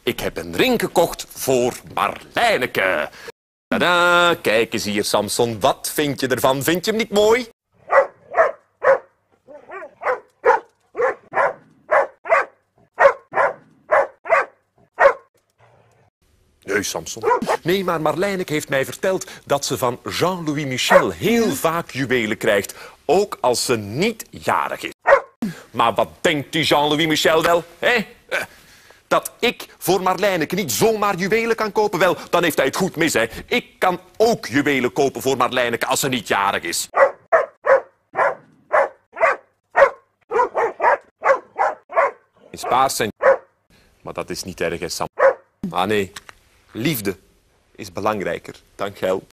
Ik heb een ring gekocht voor Marlijneke. Tadaa, kijk eens hier, Samson. Wat vind je ervan? Vind je hem niet mooi? Nee, Samson. Nee, maar Marlijneke heeft mij verteld dat ze van Jean-Louis Michel heel vaak juwelen krijgt. Ook als ze niet jarig is. Maar wat denkt die Jean-Louis Michel wel, hè? Dat ik voor Marlijneke niet zomaar juwelen kan kopen? Wel, dan heeft hij het goed mis, hè. Ik kan ook juwelen kopen voor Marlijneke als ze niet jarig is. In spaars zijn... Maar dat is niet erg, hè, Sam. Ah, nee. Liefde is belangrijker dan geld.